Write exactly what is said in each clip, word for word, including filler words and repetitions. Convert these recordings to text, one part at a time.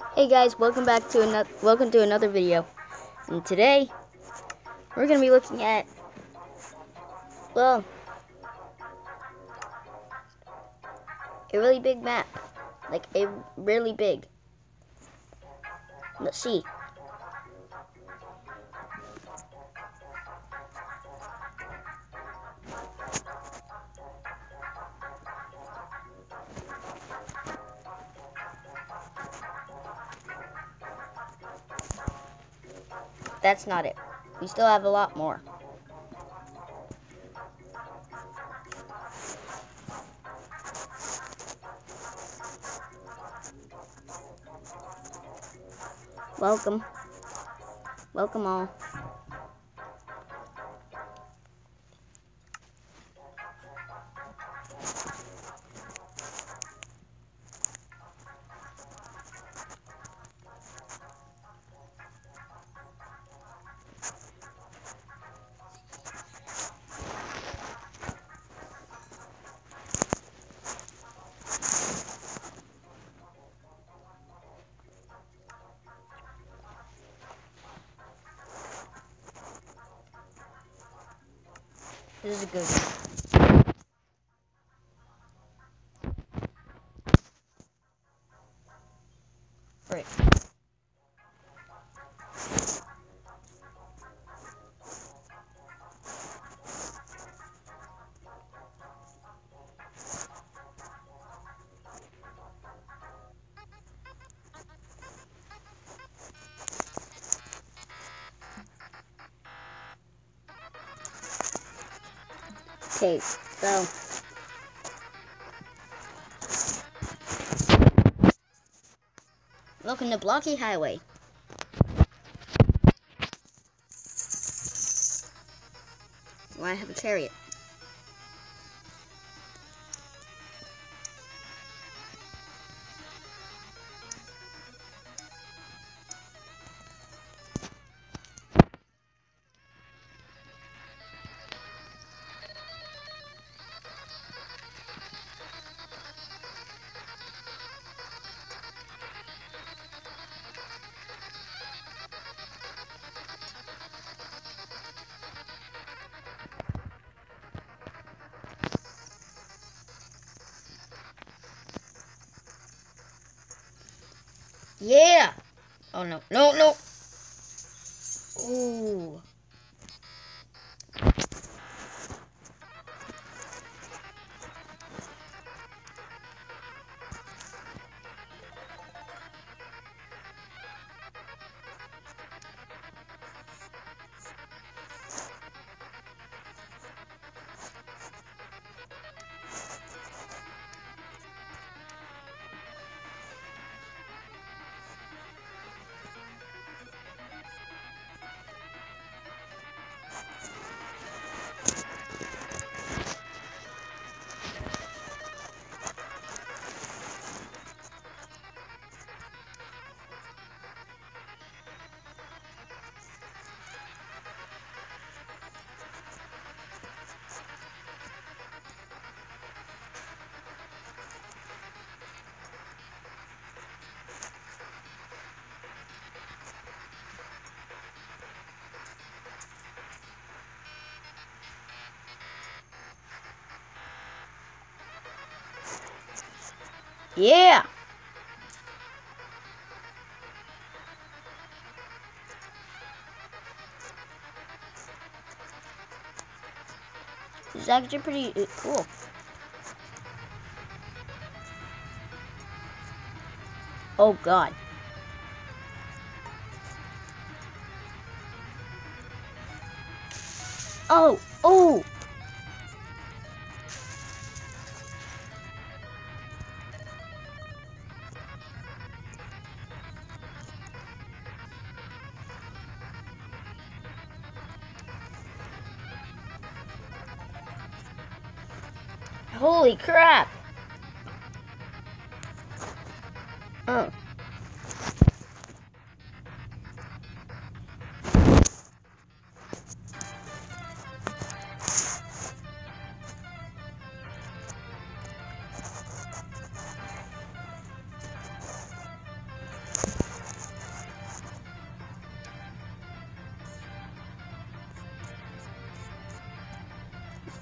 Hey guys, welcome back to another welcome to another video. And today we're gonna be looking at well a really big map. Like a really big. Let's see. That's not it. We still have a lot more. Welcome. Welcome all. This is a good one. Frick. Okay, so welcome to Blocky Highway. Why I have a chariot. Yeah! Oh no, no, no! Ooh. Yeah! This is actually pretty uh, cool. Oh god. Oh! Oh! Holy crap! Oh.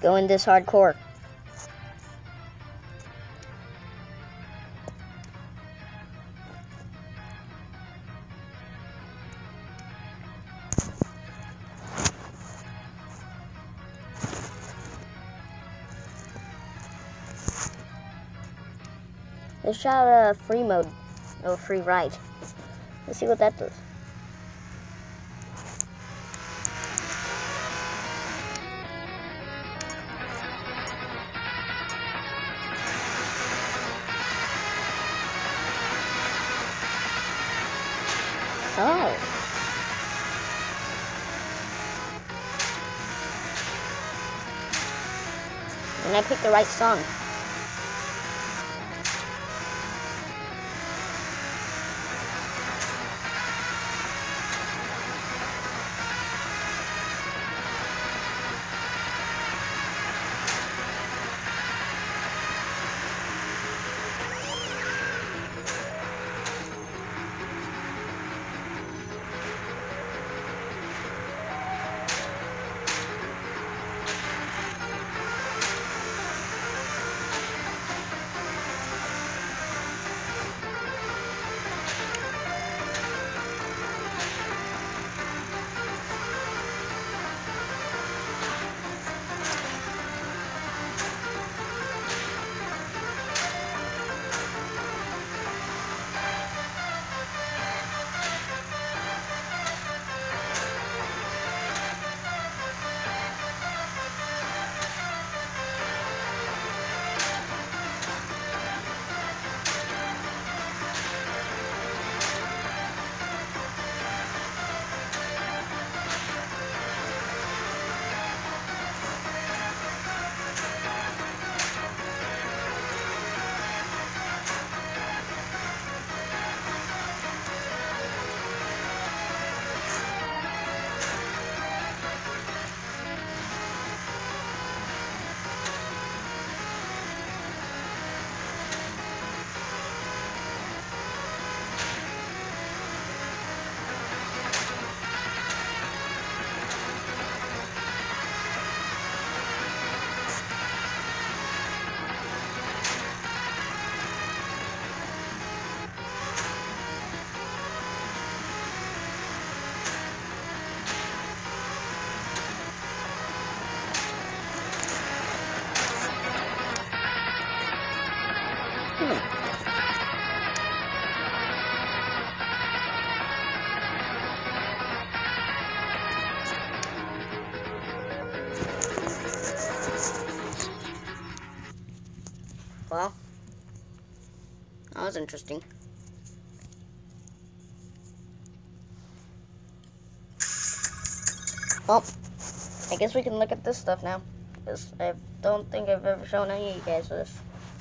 go in this hardcore. Let's try a uh, free mode, or free ride. Let's see what that does. Oh. And I picked the right song. Well, that was interesting. Well, I guess we can look at this stuff now, because I don't think I've ever shown any of you guys this.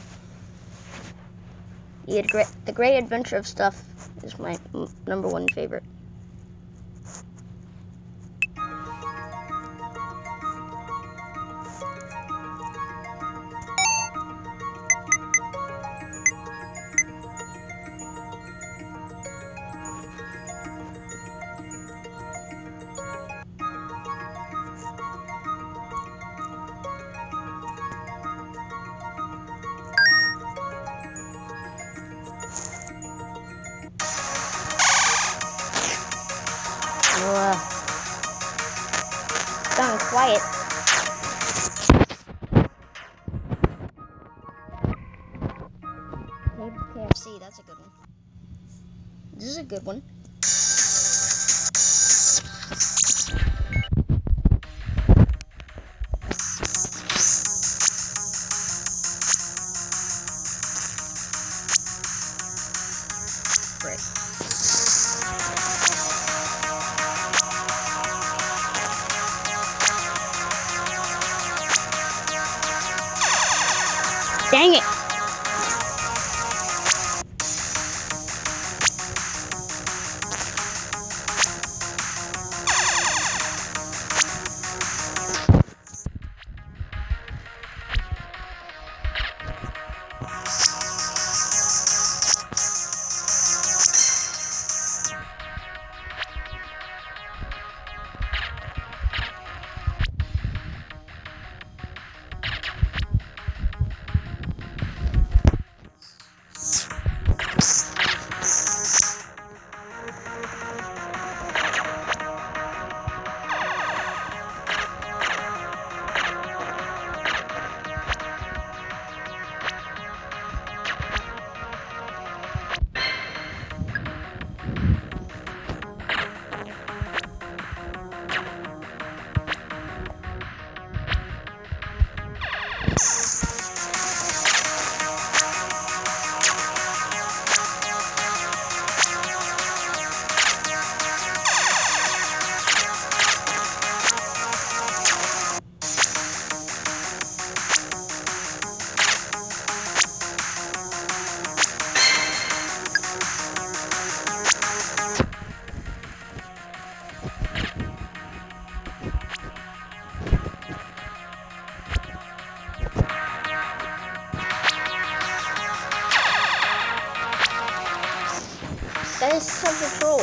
The, great, the Great Adventure of Stuff is my number one favorite. Uh, gone quiet. K F C, that's a good one. This is a good one. Great. Dang it! That is such a troll.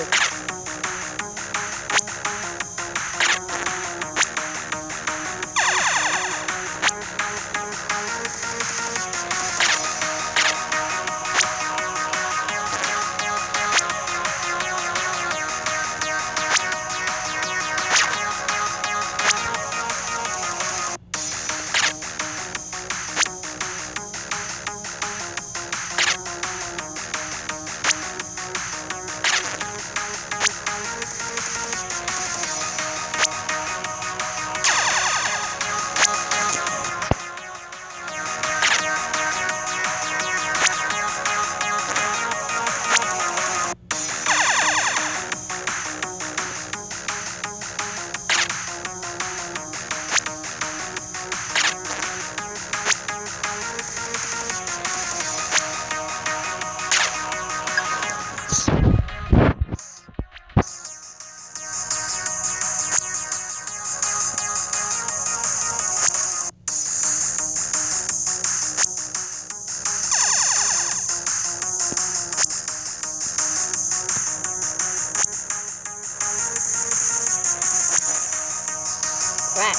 Crap.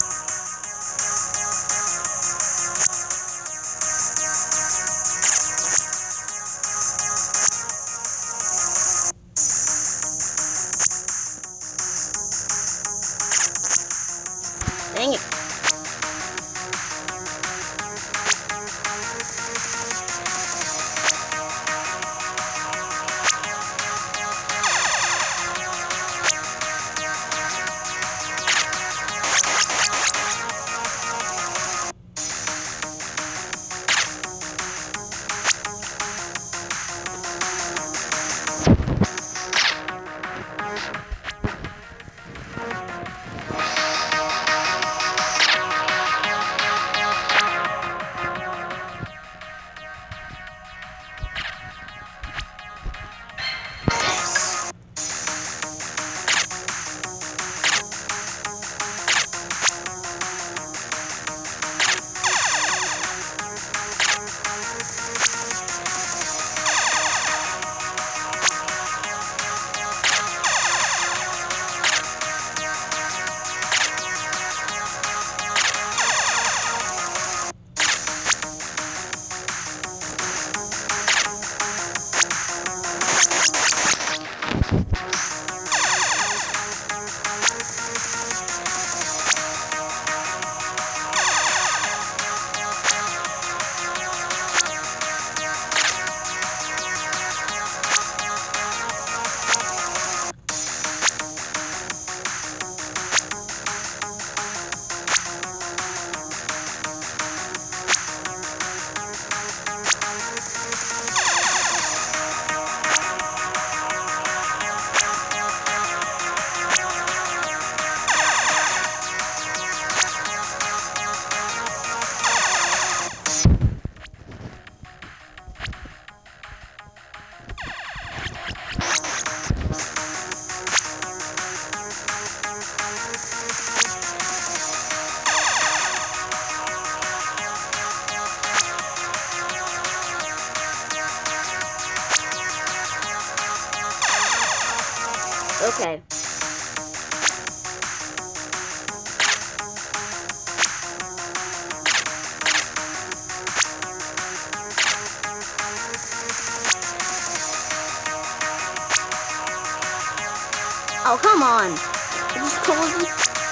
Dang it. Okay. Oh, come on. I just told you.